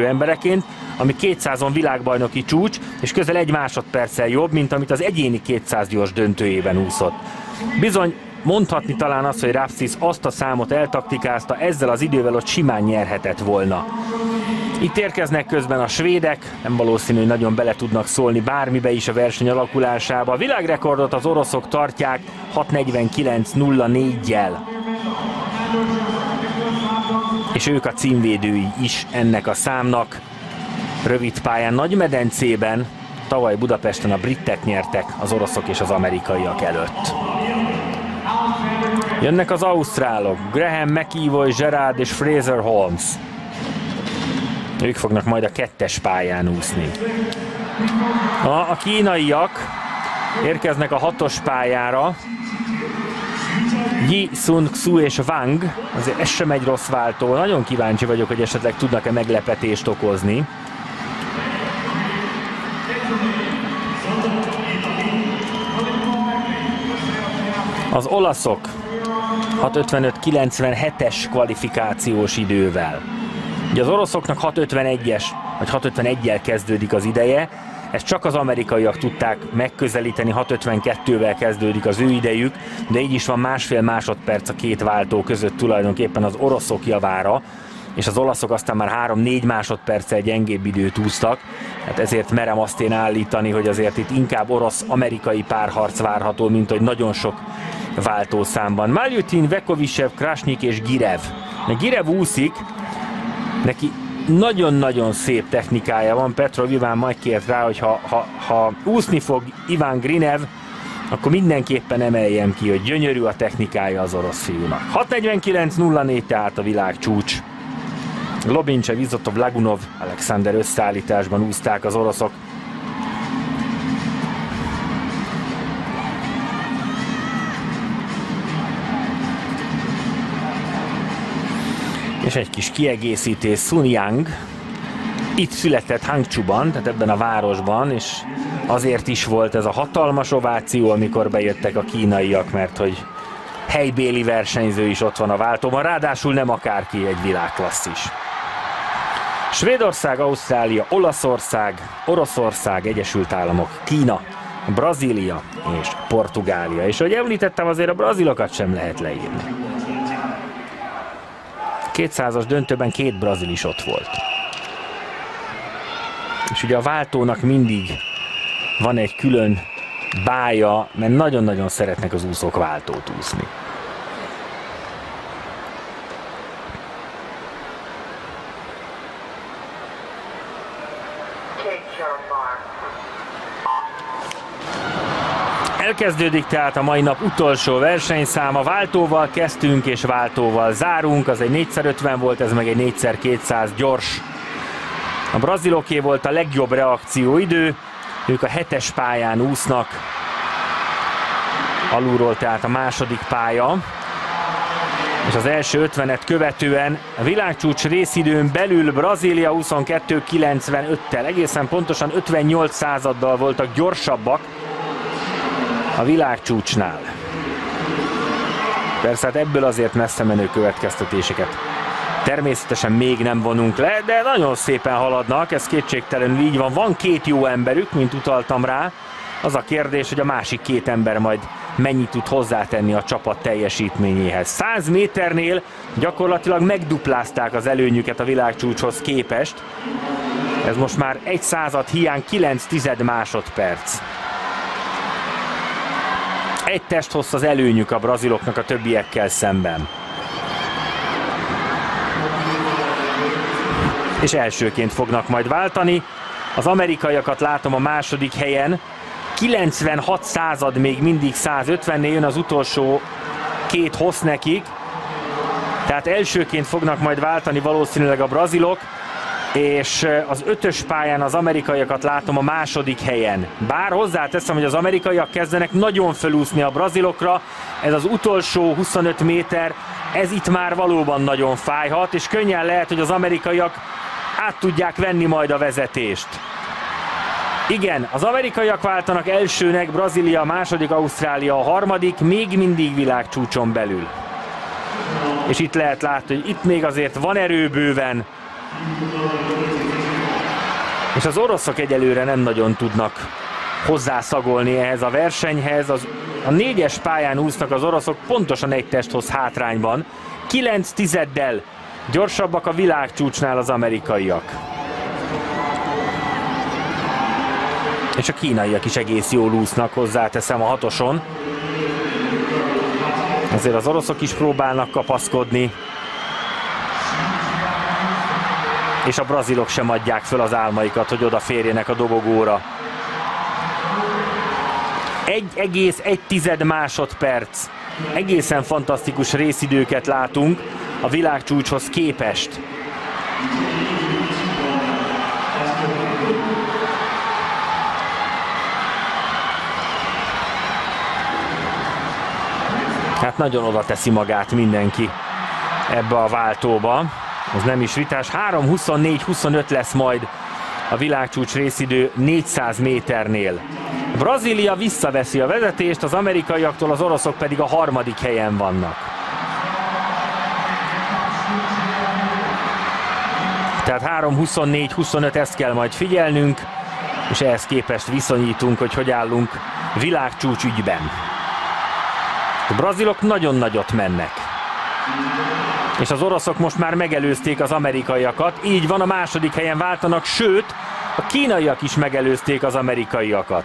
embereként, ami 200-on világbajnoki csúcs, és közel 1 másodperccel jobb, mint amit az egyéni 200 gyors döntőjében úszott. Bizony, mondhatni talán azt, hogy Ravszis azt a számot eltaktikázta, ezzel az idővel ott simán nyerhetett volna. Itt érkeznek közben a svédek, nem valószínű, hogy nagyon bele tudnak szólni bármibe is a verseny alakulásába. A világrekordot az oroszok tartják 6:49.04-jel. És ők a címvédői is ennek a számnak. Rövid pályán, Nagymedencében, tavaly Budapesten a britek nyertek az oroszok és az amerikaiak előtt. Jönnek az ausztrálok, Graham, McEvoy, Gerard és Fraser Holmes. Ők fognak majd a 2-es pályán úszni. A kínaiak érkeznek a 6-os pályára. Yi, Sun, Xu és Wang. Azért ez sem egy rossz váltó. Nagyon kíváncsi vagyok, hogy esetleg tudnak-e meglepetést okozni. Az olaszok 6:55.97-es kvalifikációs idővel. Ugye az oroszoknak 6:51-es, vagy 6:51-jel kezdődik az ideje, ezt csak az amerikaiak tudták megközelíteni, 6:52-vel kezdődik az ő idejük, de így is van 1,5 másodperc a két váltó között tulajdonképpen az oroszok javára, és az olaszok aztán már 3-4 másodperccel gyengébb időt úsztak, hát ezért merem azt én állítani, hogy azért itt inkább orosz-amerikai párharc várható, mint hogy nagyon sok váltószámban. Maljutin, Vekovisev, Krasnyik és Girev. Girev úszik, neki nagyon-nagyon szép technikája van. Petrov Iván majd kért rá, hogy ha úszni fog Iván Grinev, akkor mindenképpen emeljem ki, hogy gyönyörű a technikája az orosz fiúnak. 6:49.04 tehát a világ csúcs. Lobincsev, Izotov, Lagunov, Alexander összeállításban úszták az oroszok. És egy kis kiegészítés, Sun Yang itt született Hangzhouban, tehát ebben a városban, és azért is volt ez a hatalmas ováció, amikor bejöttek a kínaiak, mert hogy helybéli versenyző is ott van a váltóban, ráadásul nem akárki, egy világklasszis. Svédország, Ausztrália, Olaszország, Oroszország, Egyesült Államok, Kína, Brazília és Portugália. És ahogy említettem, azért a brazilokat sem lehet leírni. 200-as döntőben 2 brazil is ott volt. És ugye a váltónak mindig van egy külön bája, mert nagyon-nagyon szeretnek az úszók váltót úszni. Elkezdődik tehát a mai nap utolsó versenyszáma. Váltóval kezdtünk és váltóval zárunk. Az egy 4x50 volt, ez meg egy 4x200 gyors. A braziloké volt a legjobb reakcióidő. Ők a 7-es pályán úsznak. Alulról tehát a második pálya. És az első 50-et követően a világcsúcs részidőn belül Brazília 22.95-tel, egészen pontosan 58 századdal voltak gyorsabbak a világcsúcsnál. Persze hát ebből azért messze menő következtetéseket természetesen még nem vonunk le, de nagyon szépen haladnak, ez kétségtelenül így van. Van 2 jó emberük, mint utaltam rá. Az a kérdés, hogy a másik 2 ember majd mennyit tud hozzátenni a csapat teljesítményéhez. 100 méternél gyakorlatilag megduplázták az előnyüket a világcsúcshoz képest. Ez most már 1 század hiány 9 másodperc. 1 testhossz az előnyük a braziloknak a többiekkel szemben. És elsőként fognak majd váltani. Az amerikaiakat látom a második helyen. 96 század még mindig 150-nél, jön az utolsó 2 hossz nekik. Tehát elsőként fognak majd váltani valószínűleg a brazilok. És az 5-ös pályán az amerikaiakat látom a második helyen. Bár hozzáteszem, hogy az amerikaiak kezdenek nagyon felúszni a brazilokra. Ez az utolsó 25 méter, ez itt már valóban nagyon fájhat, és könnyen lehet, hogy az amerikaiak át tudják venni majd a vezetést. Igen, az amerikaiak váltanak elsőnek, Brazília a második, Ausztrália a harmadik, még mindig világcsúcson belül. És itt lehet látni, hogy itt még azért van erő bőven. És az oroszok egyelőre nem nagyon tudnak hozzászagolni ehhez a versenyhez. A 4-es pályán úsznak az oroszok pontosan egy testhoz hátrányban. 9/10-del gyorsabbak a világcsúcsnál az amerikaiak. És a kínaiak is egész jól úsznak, hozzáteszem, a 6-oson. Azért az oroszok is próbálnak kapaszkodni. És a brazilok sem adják föl az álmaikat, hogy odaférjenek a dobogóra. 1,1 másodperc. Egészen fantasztikus részidőket látunk a világcsúcshoz képest. Hát nagyon oda teszi magát mindenki ebbe a váltóba. Ez nem is vitás. 3:24-25 lesz majd a világcsúcs részidő 400 méternél. Brazília visszaveszi a vezetést, az amerikaiaktól, az oroszok pedig a 3. helyen vannak. Tehát 3:24-25, ezt kell majd figyelnünk, és ehhez képest viszonyítunk, hogy állunk világcsúcs ügyben. A brazilok nagyon nagyot mennek. És az oroszok most már megelőzték az amerikaiakat, így van, a 2. helyen váltanak, sőt, a kínaiak is megelőzték az amerikaiakat.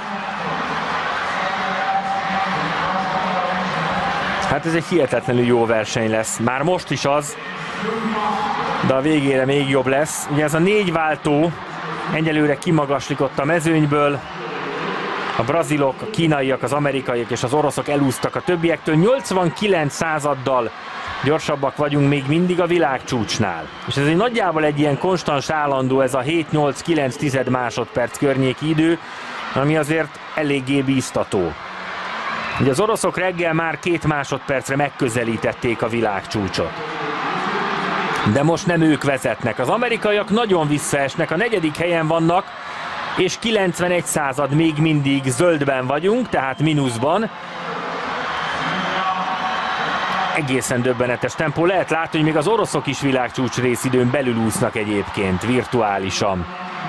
Hát ez egy hihetetlenül jó verseny lesz, már most is az, de a végére még jobb lesz. Ugye ez a 4 váltó egyelőre kimagaslik ott a mezőnyből. A brazilok, a kínaiak, az amerikaiak és az oroszok elúsztak a többiektől. 89 századdal gyorsabbak vagyunk még mindig a világcsúcsnál. És ez egy nagyjából egy ilyen konstans állandó, ez a 7-8-9 másodperc környéki idő, ami azért eléggé bíztató. Ugye az oroszok reggel már 2 másodpercre megközelítették a világcsúcsot. De most nem ők vezetnek. Az amerikaiak nagyon visszaesnek, a 4. helyen vannak, és 91 század még mindig zöldben vagyunk, tehát mínuszban. Egészen döbbenetes tempó. Lehet látni, hogy még az oroszok is világcsúcs részidőn belül úsznak egyébként, virtuálisan.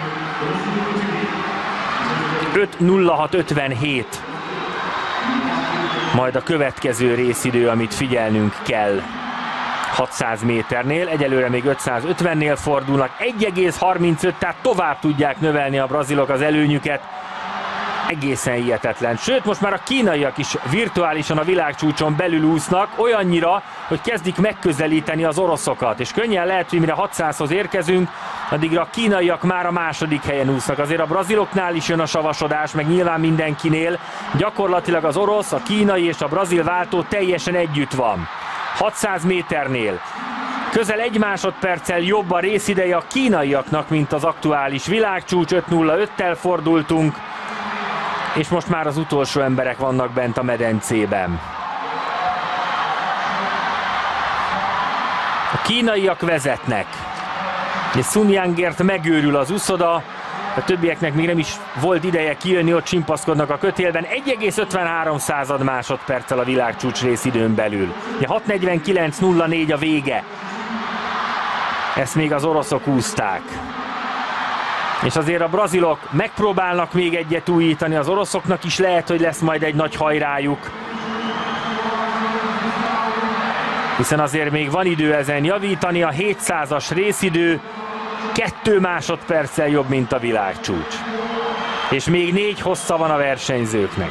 5:06:57. Majd a következő részidő, amit figyelnünk kell 600 méternél. Egyelőre még 550-nél fordulnak. 1,35, tehát tovább tudják növelni a brazilok az előnyüket. Egészen hihetetlen. Sőt, most már a kínaiak is virtuálisan a világcsúcson belül úsznak, olyannyira, hogy kezdik megközelíteni az oroszokat. És könnyen lehet, hogy mire 600-hoz érkezünk, addigra a kínaiak már a 2. helyen úsznak. Azért a braziloknál is jön a savasodás, meg nyilván mindenkinél. Gyakorlatilag az orosz, a kínai és a brazil váltó teljesen együtt van. 600 méternél közel 1 másodperccel jobb a részideje a kínaiaknak, mint az aktuális világcsúcs. 5:05-tel fordultunk, és most már az utolsó emberek vannak bent a medencében. A kínaiak vezetnek. Sun Yangért megőrül az uszoda, a többieknek még nem is volt ideje kijönni, ott csimpaszkodnak a kötélben. 1,53 másodperccel a világcsúcs részidőn belül. 6:49:04 a vége. Ezt még az oroszok úszták. És azért a brazilok megpróbálnak még egyet újítani, az oroszoknak is lehet, hogy lesz majd egy nagy hajrájuk. Hiszen azért még van idő ezen javítani, a 700-as részidő 2 másodperccel jobb, mint a világcsúcs. És még 4 hossza van a versenyzőknek.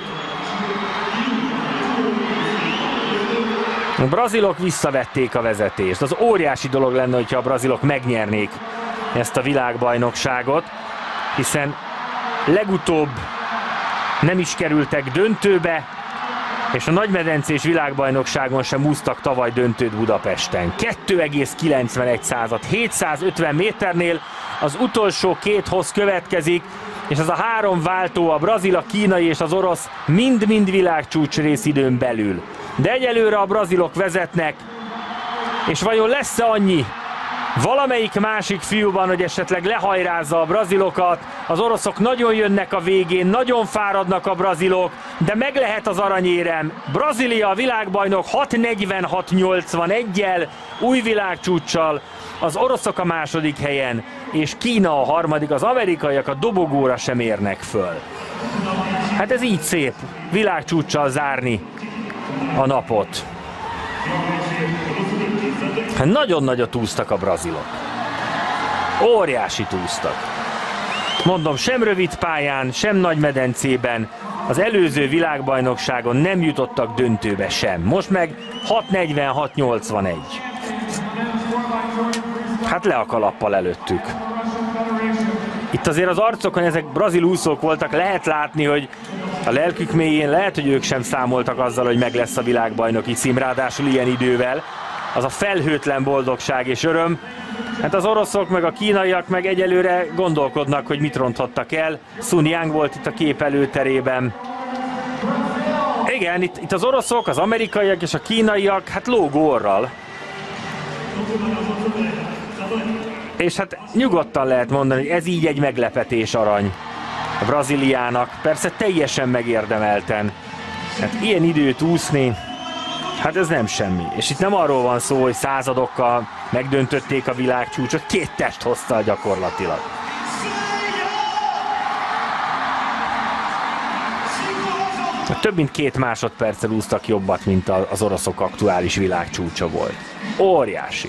A brazilok visszavették a vezetést. Az óriási dolog lenne, hogyha a brazilok megnyernék ezt a világbajnokságot, hiszen legutóbb nem is kerültek döntőbe, és a nagymedencés világbajnokságon sem úsztak tavaly döntőt Budapesten. 2,91, 750 méternél az utolsó 2 hossz következik, és az a 3 váltó, a brazil, a kínai és az orosz mind-mind világcsúcs részidőn belül. De egyelőre a brazilok vezetnek, és vajon lesz-e annyi valamelyik másik fiúban, hogy esetleg lehajrázza a brazilokat? Az oroszok nagyon jönnek a végén, nagyon fáradnak a brazilok, de meg lehet az aranyérem. Brazília a világbajnok 6:46:81-jel, új világcsúccsal, az oroszok a 2. helyen és Kína a harmadik, az amerikaiak a dobogóra sem érnek föl. Hát ez így szép, világcsúccsal zárni a napot. Hát nagyon nagyot úsztak a brazilok. Óriási úsztak. Mondom, sem rövid pályán, sem nagy medencében, az előző világbajnokságon nem jutottak döntőbe sem. Most meg 6:46:81. Hát le a kalappal előttük. Itt azért az arcokon ezek brazil úszók voltak, lehet látni, hogy a lelkük mélyén lehet, hogy ők sem számoltak azzal, hogy meg lesz a világbajnoki cím, ráadásul ilyen idővel. Az a felhőtlen boldogság és öröm. Hát az oroszok meg a kínaiak meg egyelőre gondolkodnak, hogy mit ronthattak el. Sun Yang volt itt a kép előterében. Igen, itt az oroszok, az amerikaiak és a kínaiak hát lógó orral. És hát nyugodtan lehet mondani, hogy ez így egy meglepetés arany a Brazíliának. Persze teljesen megérdemelten. Hát ilyen időt úszni, hát ez nem semmi. És itt nem arról van szó, hogy századokkal megdöntötték a világcsúcsot, 2 test hozta gyakorlatilag. Több mint 2 másodperccel úsztak jobbat, mint az oroszok aktuális világcsúcsa volt. Óriási.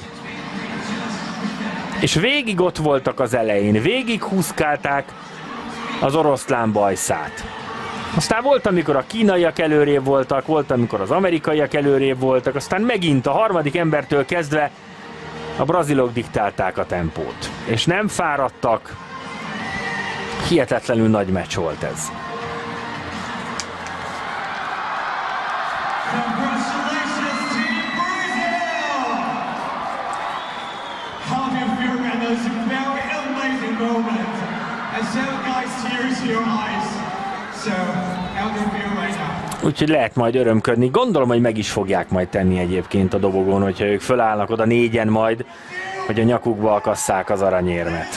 És végig ott voltak az elején, végig húszkálták az oroszlán bajszát. Aztán volt, amikor a kínaiak előrébb voltak, volt, amikor az amerikaiak előrébb voltak, aztán megint a harmadik embertől kezdve a brazilok diktálták a tempót. És nem fáradtak. Hihetetlenül nagy meccs volt ez. Úgyhogy lehet majd örömködni. Gondolom, hogy meg is fogják majd tenni egyébként a dobogón, hogyha ők fölállnak oda 4-en majd, hogy a nyakukba akasszák az aranyérmet.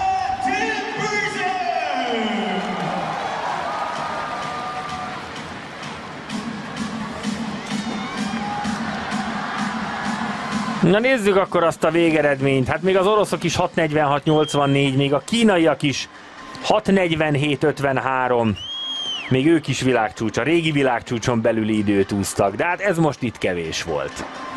Na nézzük akkor azt a végeredményt. Hát még az oroszok is 6:46:84, még a kínaiak is 6:47:53. Még ők is világcsúcs, a régi világcsúcson belüli időt úsztak, de hát ez most itt kevés volt.